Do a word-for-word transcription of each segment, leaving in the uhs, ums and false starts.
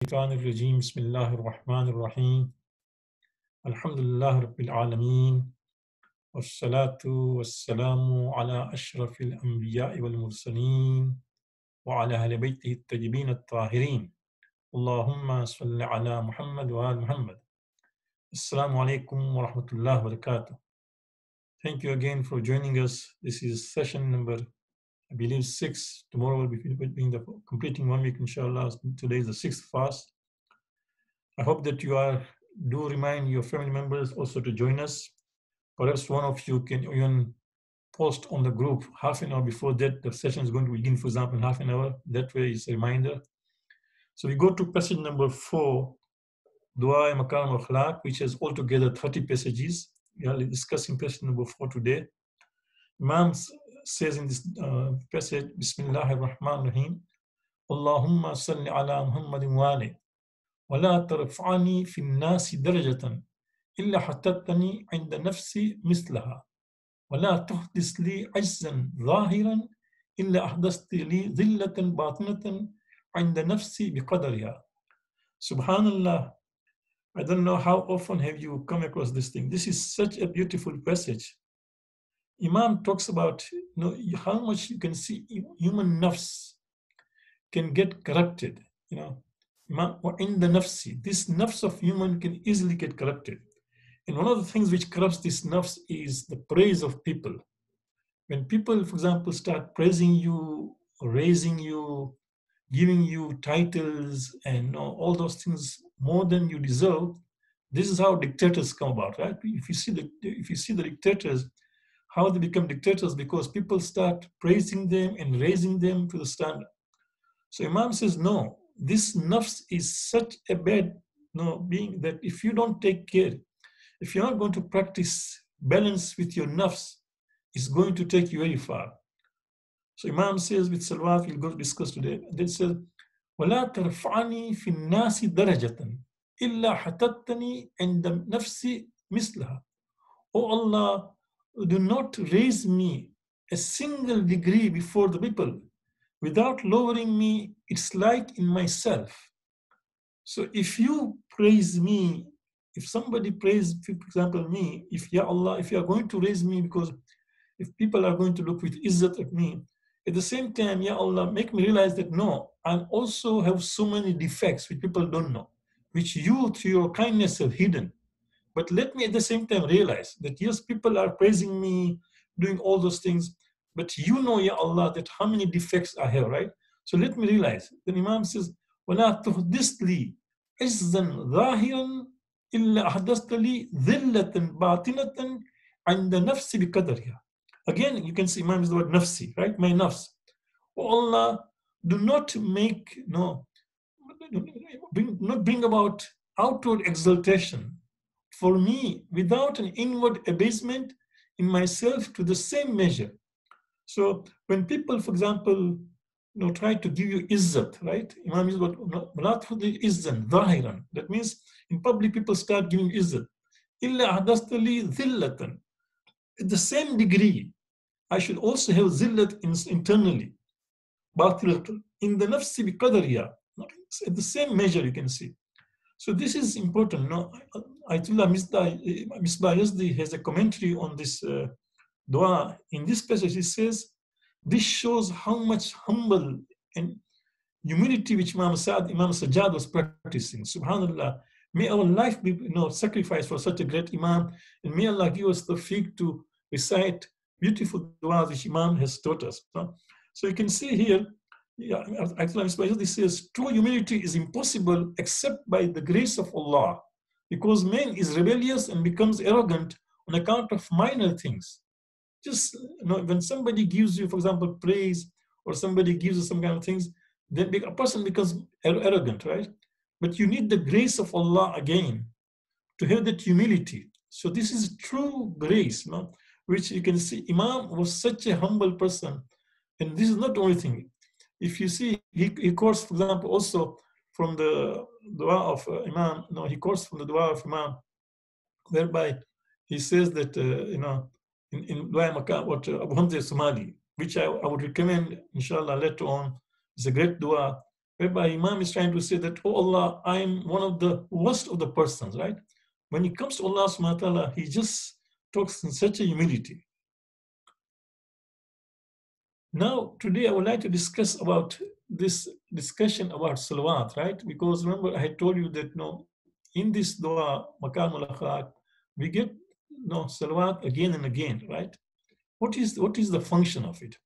الشيطان الرجيم بسم الله الرحمن الرحيم الحمد لله رب العالمين والصلاة والسلام على أشرف الأنبياء والمرسلين وعلى أهل بيته الطيبين الطاهرين اللهم صل على محمد وآل محمد. Assalamu alaikum wa rahmatullahi wa barakatuh. Thank you again for joining us. This is session number, I believe, six. Tomorrow will be being the completing one week, inshallah. Today is the sixth fast. I hope that you are do remind your family members also to join us. Perhaps one of you can even post on the group half an hour before that the session is going to begin, for example, in half an hour. That way it's a reminder. So we go to passage number four, Dua Makarim Akhlaq, which has altogether thirty passages. We are discussing passage number four today. Imam says in this uh, passage, Bismillahir Rahmanir Rahim, Allahumma salli ala Muhammadin wa ali. ولا ترفعني في الناس درجة إلا حطتني عند نفسي مثلها ولا تحدث لي عجزا ظاهرا إلا أحدثت لي ذلة باطنة عند نفسي بقدرها. Subhanallah, I don't know how often have you come across this thing. This is such a beautiful passage. Imam talks about, you know, how much you can see human nafs can get corrupted, you know. In the nafsi, this nafs of human can easily get corrupted. And one of the things which corrupts this nafs is the praise of people. When people, for example, start praising you, raising you, giving you titles and, you know, all those things more than you deserve, this is how dictators come about, right? If you see the if you see the dictators, how they become dictators, because people start praising them and raising them to the standard. So Imam says, no, this nafs is such a bad, you know, being that if you don't take care, if you're not going to practice balance with your nafs, it's going to take you very far. So Imam says with Salawat, we'll go to discuss today, they says, وَلَا تَرْفَعَنِي فِي النَّاسِ دَرَجَةً إِلَّا حَتَتَّنِي عِنْدَ نَفْسِ مِثْلَهَا. Oh Allah, do not raise me a single degree before the people. Without lowering me, it's like in myself. So if you praise me, if somebody praise, for example, me, if Ya Allah, if you are going to raise me, because if people are going to look with izzat at me, at the same time, Ya Allah, make me realize that no, I also have so many defects which people don't know, which you through your kindness have hidden. But let me at the same time realize that yes, people are praising me, doing all those things, but you know, Ya Allah, that how many defects I have, right? So let me realize. Then Imam says, وَلَا تُحْدِثْ لِي عِزًّا ظَاهِرًا إِلَّا أَحْدَثْتَ لِي ذِلَّةً بَاطِنَةً عِنْدَ نَفْسِ بِقَدَرِهَا. Again, you can see Imam is the word nafsi, right? My nafs. Oh Allah, do not make, no, bring, not bring about outward exaltation for me without an inward abasement in myself to the same measure. So when people, for example, you know, try to give you izzat, right? Imam is what izzan, dhahiran. That means in public people start giving izzat. Illa hadastali dhillatan. At the same degree, I should also have zillat internally. Batilatan. In the nafsi bi qadariya. At the same measure, you can see. So this is important. No, Ayatollah Misbah Yazdi has a commentary on this uh, dua. In this passage, he says, this shows how much humble and humility which Imam Sa'ad, Imam Sajjad was practicing. Subhanallah. May our life be, you know, sacrificed for such a great Imam, and may Allah give us the tawfiq to recite beautiful du'as which Imam has taught us. No? So you can see here, yeah, Ayatollah Misbah Yazdi says, true humility is impossible except by the grace of Allah, because man is rebellious and becomes arrogant on account of minor things. Just, you know, when somebody gives you, for example, praise, or somebody gives you some kind of things, then a person becomes arrogant, right? But you need the grace of Allah again to have that humility. So this is true grace, you know, which you can see. Imam was such a humble person, and this is not the only thing. If you see, he, he quotes, for example, also from the dua of uh, Imam. No, he quotes from the dua of Imam, whereby he says that uh, you know. In, in Dua Makkah, what uh, Abu Hamza Somali, which I, I would recommend, inshallah, later on. It's a great dua whereby Imam is trying to say that, oh Allah, I'm one of the worst of the persons, right? When it comes to Allah subhanahu wa ta'ala, he just talks in such a humility. Now, today I would like to discuss about this discussion about salawat, right? Because remember, I had told you that, no, in this dua, Maqam al-Akhlaq, we get no salawat again and again, right? What is, what is the function of it?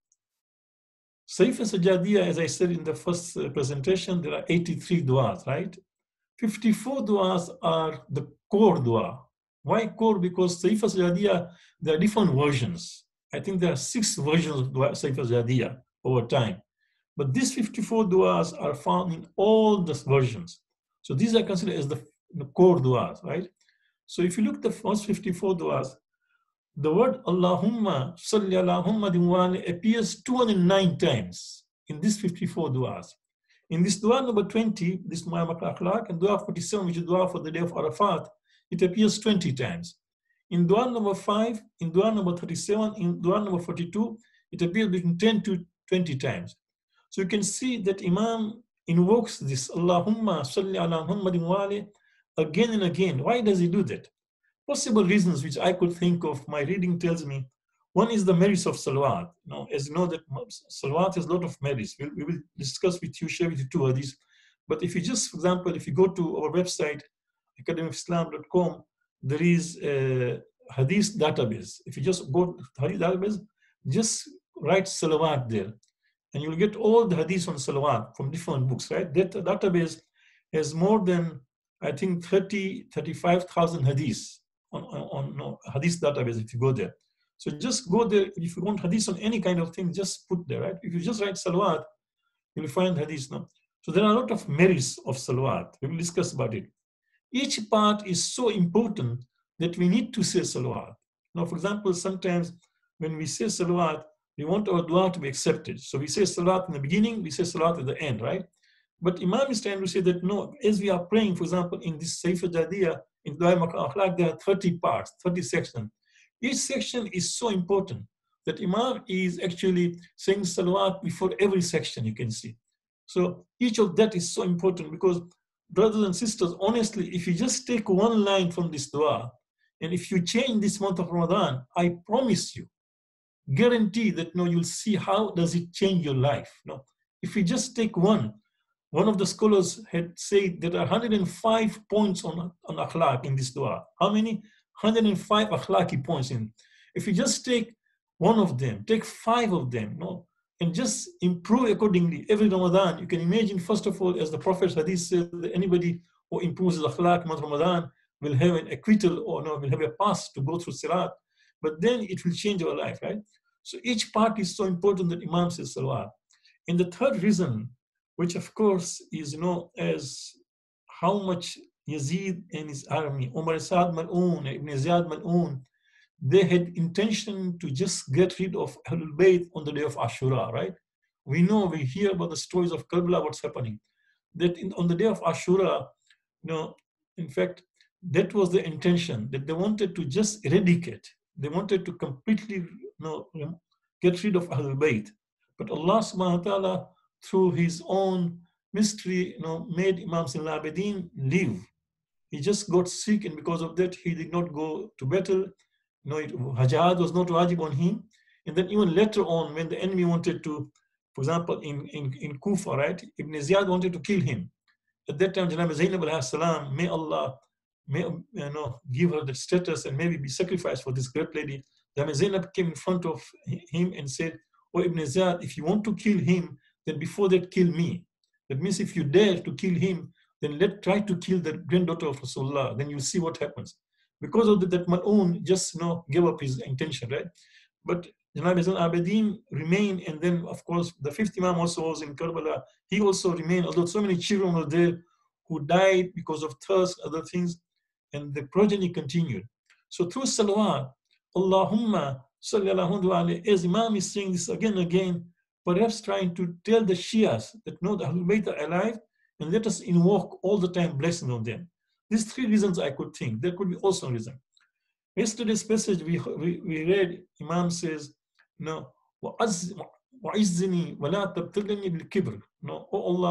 Saif al-Sajadiyya, as I said in the first uh, presentation, there are eighty-three du'as, right? fifty-four du'as are the core dua. Why core? Because Saif al-Sajadiyya, there are different versions. I think there are six versions of dua, Saif al-Sajadiyya over time. But these fifty-four du'as are found in all the versions. So these are considered as the, the core du'as, right? So if you look at the first fifty-four du'as, the word Allahumma salli ala Muhammadin wa ali appears two hundred nine times in these fifty-four du'as. In this dua number twenty, this Maqam al-Akhlaq, and dua forty-seven, which is dua for the day of Arafat, it appears twenty times. In dua number five, in dua number thirty-seven, in dua number forty-two, it appears between ten to twenty times. So you can see that Imam invokes this Allahumma salli ala Muhammadin wa ali again and again. Why does he do that? Possible reasons which I could think of, my reading tells me. One is the merits of salawat. Now, as you know, that salawat has a lot of merits. We, we will discuss with you, share with you two hadiths. But if you just, for example, if you go to our website, academy of islam dot com, there is a hadith database. If you just go to the hadith database, just write salawat there. And you'll get all the hadiths on salawat from different books, right? That database has more than, I think, thirty, thirty-five thousand hadiths. On, on, on hadith database if you go there. So just go there. If you want hadith on any kind of thing, just put there, right? If you just write salawat, you'll find hadith now. So there are a lot of merits of salawat. We will discuss about it. Each part is so important that we need to say salawat. Now, for example, sometimes when we say salawat, we want our dua to be accepted. So we say salawat in the beginning, we say salawat at the end, right? But Imam is trying to say that no, as we are praying, for example, in this Saif al-Sajadiyya, in Dua Maqam al-Akhlaq, there are thirty parts, thirty sections. Each section is so important that Imam is actually saying salawat before every section, you can see. So each of that is so important because, brothers and sisters, honestly, if you just take one line from this dua, and if you change this month of Ramadan, I promise you, guarantee that no, you'll see how does it change your life. No, if you just take one, one of the scholars had said there are one hundred five points on, on akhlaq in this dua. How many? one hundred five akhlaqi points in. If you just take one of them, take five of them, no, and just improve accordingly every Ramadan, you can imagine, first of all, as the Prophet's hadith says, that anybody who improves his akhlaq in Ramadan will have an acquittal or no, will have a pass to go through sirat. But then it will change our life, right? So each part is so important that Imam says salawat. And the third reason, which of course is, you know, as how much Yazid and his army, Umar Sa'd Mal'un, Ibn Ziyad Mal'un, they had intention to just get rid of Ahlul Bayt on the day of Ashura, right? We know, we hear about the stories of Karbala, what's happening. That in, on the day of Ashura, you know, in fact, that was the intention, that they wanted to just eradicate. They wanted to completely, you know, get rid of Ahlul Bayt. But Allah subhanahu wa ta'ala, through his own mystery, you know, made Imam Zain al-Abidin live. He just got sick, and because of that, he did not go to battle. You know, it, Hajjad was not wajib on him. And then even later on, when the enemy wanted to, for example, in, in, in Kufa, right, Ibn Ziyad wanted to kill him. At that time, Janab Zainab alayhi salam, may Allah may, you know, give her the status and maybe be sacrificed for this great lady. Janab Zainab came in front of him and said, "Oh, Ibn Ziyad, if you want to kill him, then before that, kill me. That means if you dare to kill him, then let try to kill the granddaughter of Rasulullah. Then you'll see what happens." Because of that, that Mal'un just, you know, gave up his intention, right? But Janab Zain al-Abidin remained, and then of course the fifth Imam also was in Karbala. He also remained, although so many children were there who died because of thirst, other things, and the progeny continued. So through salawat, Allahumma salli ala Muhammad, as Imam is saying this again and again, perhaps trying to tell the Shias that no, the Ahlul Bayt are alive, and let us invoke all the time blessing on them. These three reasons I could think. There could be also a reason. Yesterday's passage we, we, we read, Imam says, no, وَعِزِّنِي وَلَا تَبْتَلِنِي بِالْكِبْرِ. No, oh Allah,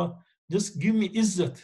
just give me izzat,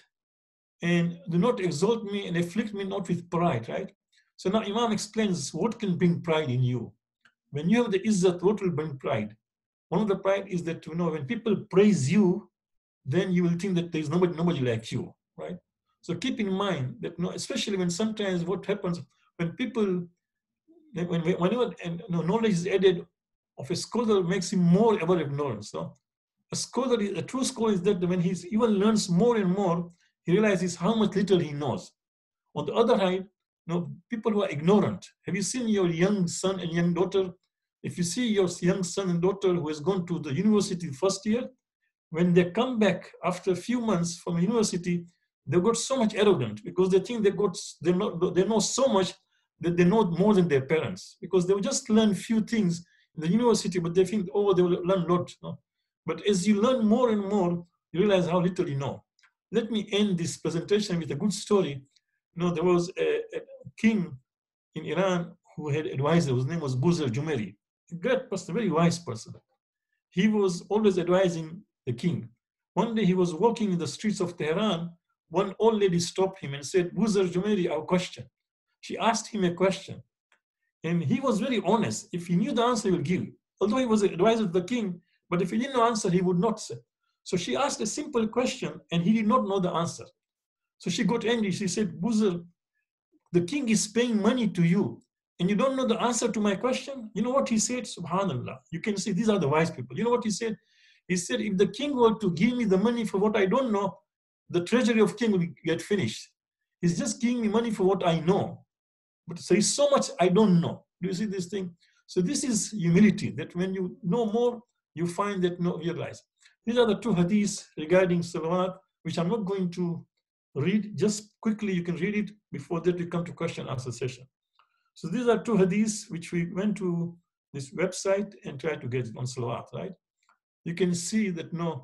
and do not exalt me and afflict me not with pride, right? So now Imam explains what can bring pride in you. When you have the izzat, what will bring pride? One of the pride is that, you know, when people praise you, then you will think that there's nobody, nobody like you, right? So keep in mind that, you know, especially when sometimes what happens when people, when, whenever and, you know, knowledge is added of a scholar makes him more aware of ignorance. So a scholar, a true scholar is that when he even learns more and more, he realizes how much little he knows. On the other hand, you know, people who are ignorant. Have you seen your young son and young daughter? If you see your young son and daughter who has gone to the university first year, when they come back after a few months from university, they got so much arrogant because they think they got they know they know so much that they know more than their parents, because they will just learn few things in the university, but they think, oh, they will learn a lot. No? But as you learn more and more, you realize how little you know. Let me end this presentation with a good story. You know, there was a, a king in Iran who had an advisor whose name was Buzur Jumeri, a great person, a very wise person. He was always advising the king. One day he was walking in the streets of Tehran. One old lady stopped him and said, Buzur Jumeri, our question. She asked him a question. And he was very honest. If he knew the answer, he would give. Although he was an advisor to the king, but if he didn't know the answer, he would not say. So she asked a simple question and he did not know the answer. So she got angry. She said, Buzur, the king is paying money to you and you don't know the answer to my question? You know what he said? Subhanallah. You can see these are the wise people. You know what he said? He said, if the king were to give me the money for what I don't know, the treasury of king will get finished. He's just giving me money for what I know. But so it's so much I don't know. Do you see this thing? So this is humility, that when you know more, you find that no, you realize. These are the two hadiths regarding salawat, which I'm not going to read. Just quickly, you can read it. Before that, we come to question and answer session. So these are two hadiths which we went to this website and tried to get it on salawat, right? You can see that no,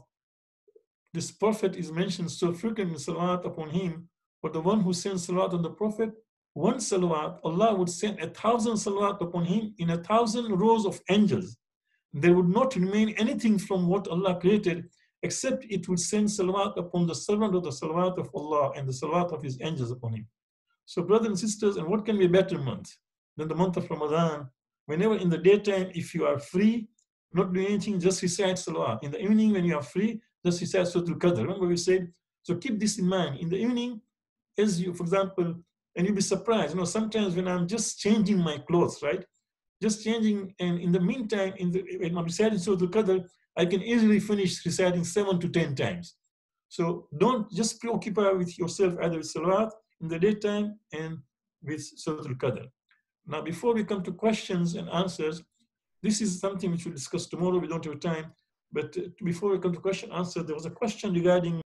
this prophet is mentioned so frequently in salawat upon him, but the one who sends salawat on the prophet, one salawat, Allah would send a thousand salawat upon him in a thousand rows of angels. There would not remain anything from what Allah created, except it would send salawat upon the servant of the salawat of Allah and the salawat of his angels upon him. So brothers and sisters, and what can be a better month than the month of Ramadan? Whenever in the daytime, if you are free, not doing anything, just recite salawat. In the evening, when you are free, just recite Surah Al-Qadr. Remember we said, so keep this in mind. In the evening, as you, for example, and you'll be surprised, you know, sometimes when I'm just changing my clothes, right? Just changing, and in the meantime, in the, when I'm reciting Surah Al-Qadr, I can easily finish reciting seven to ten times. So don't just preoccupy with yourself either with salawat in the daytime and with Surah Al-Qadr. Now, before we come to questions and answers, this is something which we'll discuss tomorrow. We don't have time. But before we come to question and answer, there was a question regarding